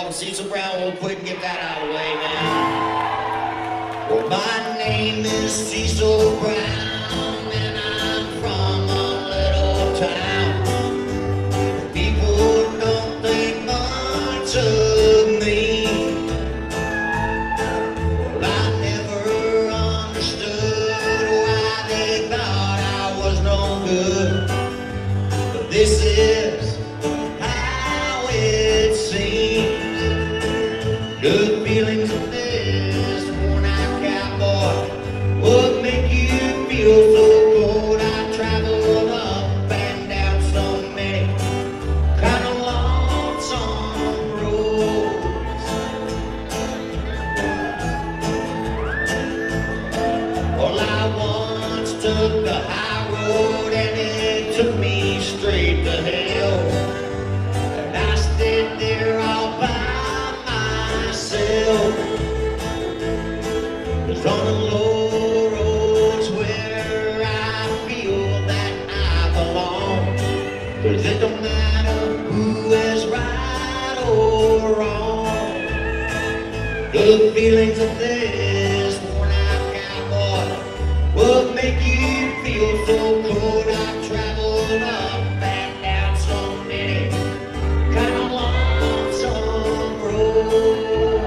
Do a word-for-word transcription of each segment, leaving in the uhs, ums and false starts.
called Cecil Brown real quick and get that out of the way, man. Well, my name is Cecil Brown, and I'm from a little town. People don't think much of me. Well, I never understood why they thought I was no good. But this is how it seems. Good feelings of this worn out cowboy would make you feel so cold. I traveled up and down so many kind of lonesome roads. Well, I once took the high road and it took me straight to hell. And I stayed there all by myself. 'Cause on the low roads where I feel that I belong, 'cause it don't matter who is right or wrong. Good feelings of this worn out cowboy would make you feel so cold. I traveled up and down so many kind of lonesome roads.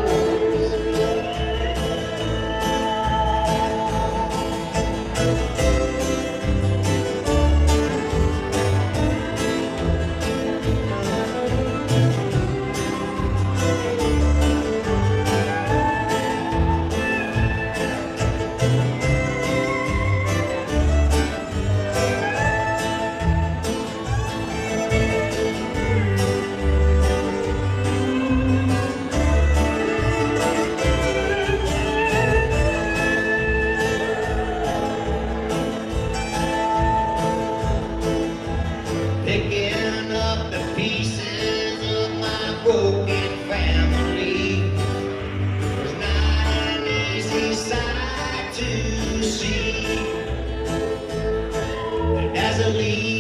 Picking up the pieces of my broken family was not an easy sight to see. And as I leave